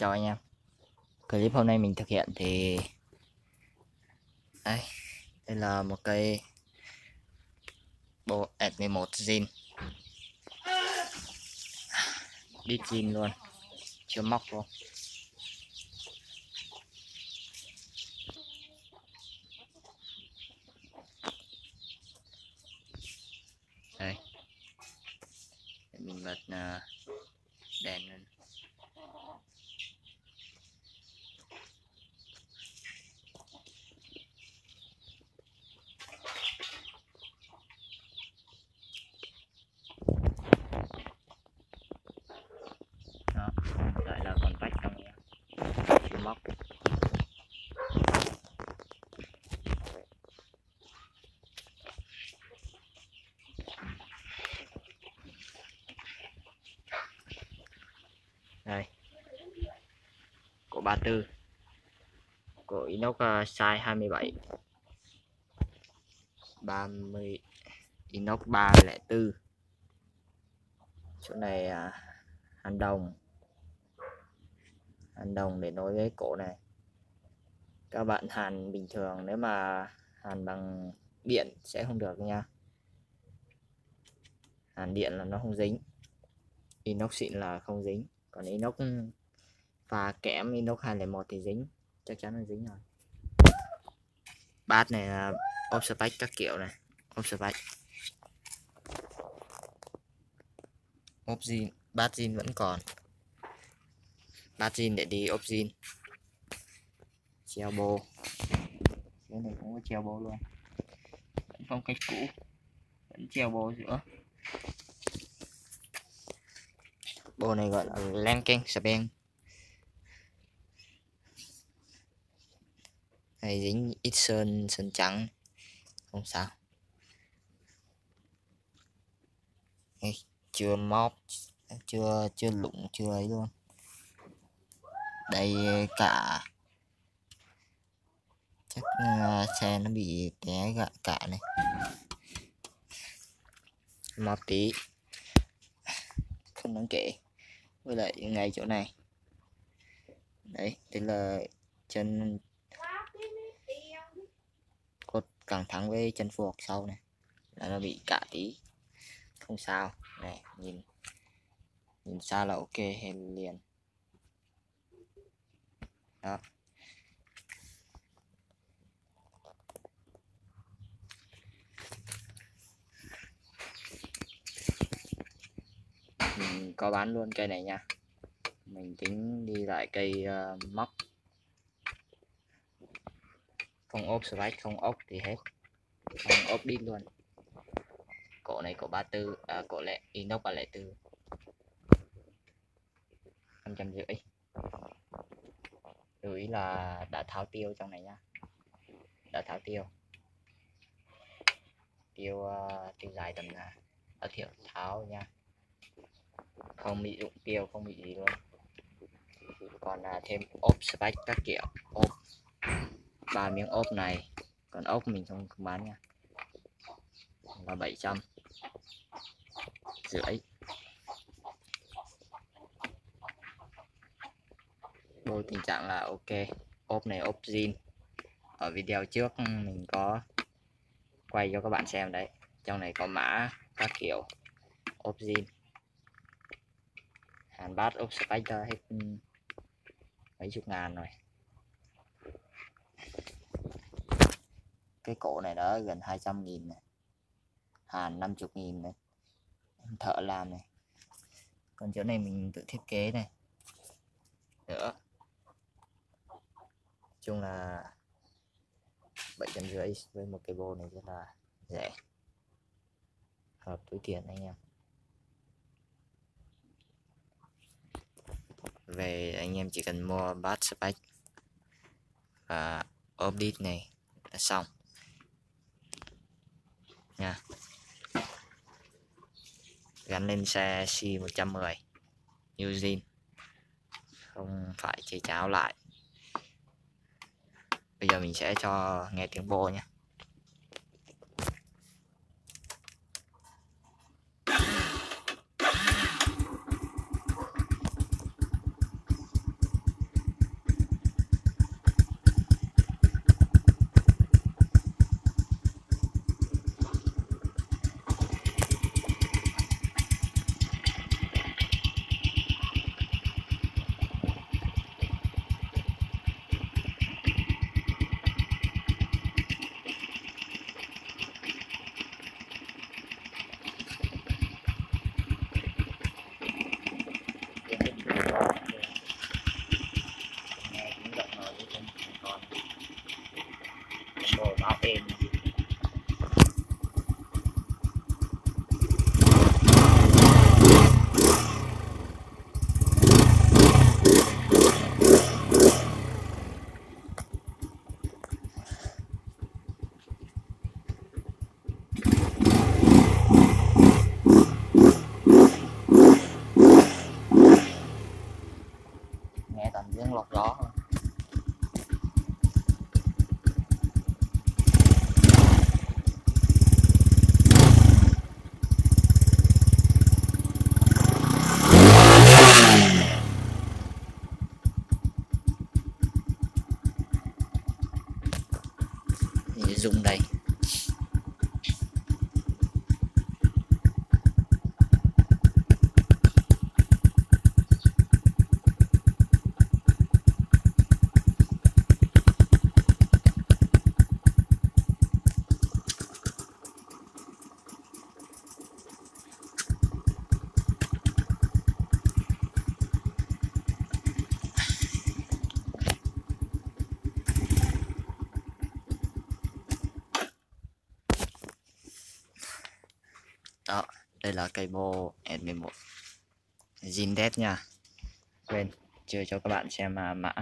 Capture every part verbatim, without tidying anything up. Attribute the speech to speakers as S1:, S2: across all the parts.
S1: Chào anh em. Clip hôm nay mình thực hiện thì đây, đây là một cây bộ ét mười một zin, đít zin luôn, chưa móc luôn. Đây, để mình bật uh, đèn lên. Đó, lại là còn vách trong nha, chưa móc. Đây, cổ ba tư, cổ inox uh, size hai mươi bảy, ba mươi, inox ba không bốn. Chỗ này uh, hàn đồng, hàn đồng để nối với cổ này. Các bạn hàn bình thường, nếu mà hàn bằng điện sẽ không được nha. Hàn điện là nó không dính, inox xịn là không dính, còn inox pha kẽm inox hai không một thì dính, chắc chắn là dính rồi. Bát này là ốp spec các kiểu này, ốp spec, ốp zin, bát zin vẫn còn, bát zin để đi ốp zin, treo bô, cái này cũng có treo bô luôn, vẫn phong cách cũ, vẫn treo bô giữa. Bô này gọi là Lanking Speng, hay dính ít sơn sơn trắng không sao. Đây, chưa móc, chưa chưa lụng, chưa ấy luôn. Đây cả chắc uh, xe nó bị té gạ cả này, móc tí không đáng kể. Với lại ngay chỗ này đấy, đây là chân cột cẳng thẳng với chân phuộc sau này là nó bị cạ tí, không sao. Này, nhìn nhìn xa là ok hình liền đó. Mình có bán luôn cây này nha, mình tính đi lại cây uh, móc, không ốp spec, không ốc thì hết, không ốp đít luôn. Cổ này cổ ba tư, à, cổ lệ inox ba không bốn, năm trăm rưỡi. Lưu ý là đã tháo tiêu trong này nha, đã tháo tiêu, tiêu uh, tiêu dài tầm là đã thiểu tháo nha, không bị dụng tiêu, không bị gì luôn. Còn uh, thêm ốp spec các kiểu, ốp ba miếng ốp này, còn ốp mình không, không bán nha, là bảy trăm rưỡi. Bô tình trạng là ok, ốp này ốp zin, ở video trước mình có quay cho các bạn xem đấy, trong này có mã các kiểu, ốp zin. Hàn bát ốp spec ra hết mấy chục ngàn rồi. Cái cổ này đó gần hai trăm nghìn này, hàn năm mươi nghìn này, thợ làm này. Còn chỗ này mình tự thiết kế này nữa, chung là bảy trăm rưỡi với một cái bô này rất là rẻ, hợp túi tiền anh em. Về anh em chỉ cần mua bát spec và ốp đít này là xong nha. Gắn lên xe C một trăm mười new zin, không phải chế cháo lại. Bây giờ mình sẽ cho nghe tiếng bô nhé. làm giếng lọc gió thôi. Thì dùng đây. Đó, đây là cây bô S mười một Zindead nha. Quên chưa cho các bạn xem uh, mã.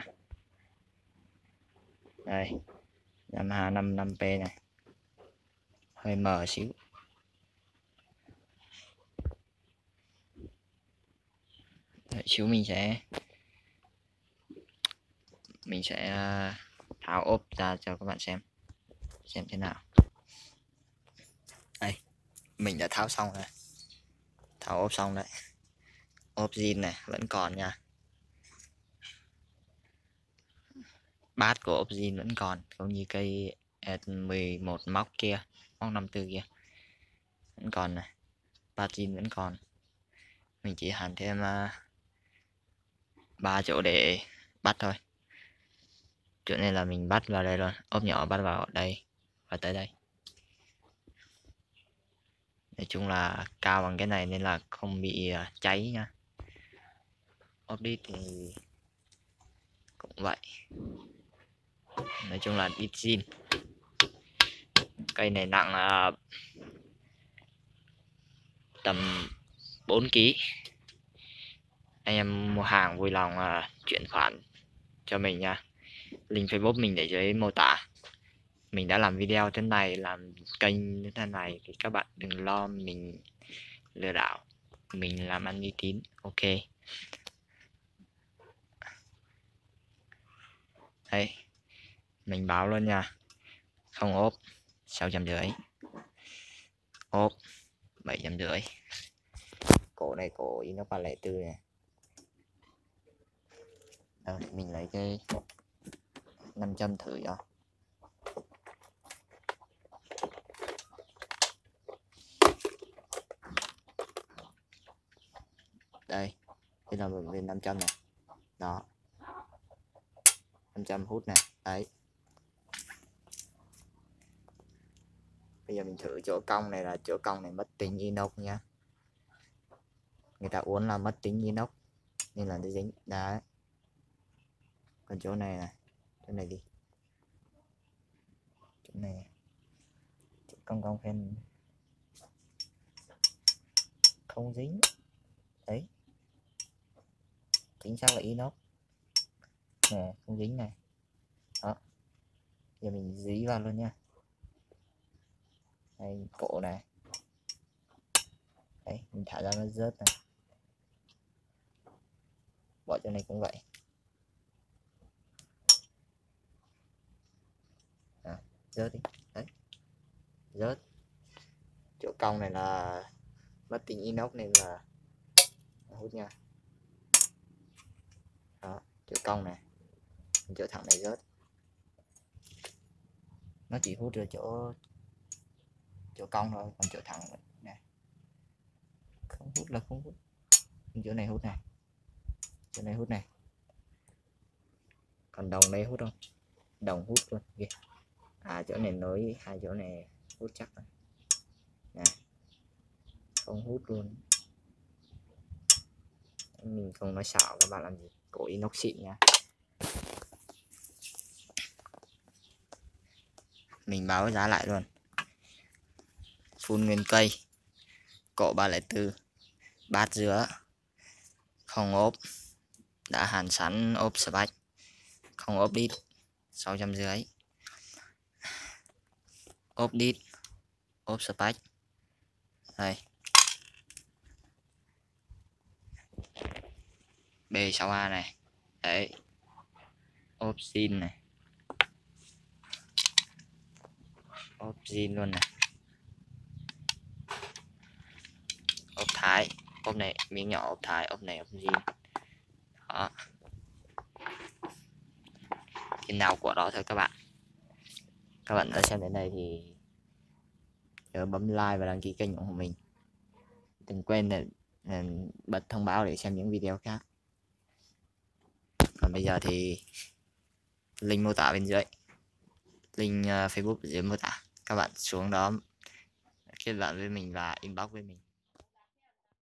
S1: Đây, Yamaha năm mươi lăm P này, hơi mờ xíu. Đợi xíu mình sẽ mình sẽ uh, tháo ốp ra cho các bạn xem xem thế nào. Đây, mình đã tháo xong rồi, tháo ốp xong đấy. Ốp zin này vẫn còn nha, bát của ốp zin vẫn còn, không như cây S mười một móc kia, móc năm mươi tư kia vẫn còn này, bát zin vẫn còn. Mình chỉ hàn thêm uh, ba chỗ để bắt thôi. Chỗ này là mình bắt vào đây luôn, ốp nhỏ bắt vào đây và tới đây. Nói chung là cao bằng cái này nên là không bị uh, cháy nha. Ốp đi thì cũng vậy. Nói chung là ít zin. Cây này nặng uh, tầm bốn ki lô gam. Anh em mua hàng vui lòng uh, chuyển khoản cho mình nha. Link Facebook mình để dưới mô tả. Mình đã làm video thế này, làm kênh như thế này thì các bạn đừng lo mình lừa đảo, mình làm ăn uy tín. Ok. Đây, mình báo luôn nha. Không ốp sáu trăm rưỡi, ốp bảy trăm rưỡi. Cổ này cổ inox ba không bốn này. Đâu, mình lấy cái năm trăm thử cho. Đây, đây là một viên năm trăm này. Đó, năm trăm hút này. Đấy, bây giờ mình thử chỗ cong này, là chỗ cong này mất tính inox nha. Người ta uốn là mất tính inox nên là nó dính. Đấy, còn chỗ này này, chỗ này đi, chỗ này chỗ cong cong phen không dính. Đấy, chính xác là inox nè, không dính này. Đó, giờ mình dí vào luôn nha. Đây, cổ này. Đấy, mình thả ra nó rớt này. Bỏ chỗ này cũng vậy. À, rớt đi. Đấy, rớt. Chỗ cong này là mất tính inox nên là hút nha. Đó, chỗ cong này, chỗ thẳng này rớt. Nó chỉ hút được chỗ chỗ cong thôi, còn chỗ thẳng này không hút là không hút. Chỗ này hút này, chỗ này hút này, còn đồng đây hút không? Đồng hút luôn kìa. À, chỗ này nối hai chỗ này hút chắc rồi nè, không hút luôn. Mình không nói xạo các bạn làm gì, cổ inox xịn nha. Mình báo giá lại luôn. Full nguyên cây, cổ ba không bốn, bát giữa, không ốp, đã hàn sẵn ốp spike, không ốp đít, sáu trăm rưỡi. Ốp đít, ốp spike. Đây, B sáu A này. Đấy, ốp zin này, ốp zin luôn này, ốp thái, ốp này miếng nhỏ ốp thái, ốp này ốp zin. Đó, cái nào của đó thôi các bạn. Các bạn đã xem đến đây thì nhớ bấm like và đăng ký kênh của mình. Đừng quên là, là bật thông báo để xem những video khác. Còn bây giờ thì link mô tả bên dưới, link uh, Facebook ở dưới mô tả, các bạn xuống đó kết bạn với mình và inbox với mình.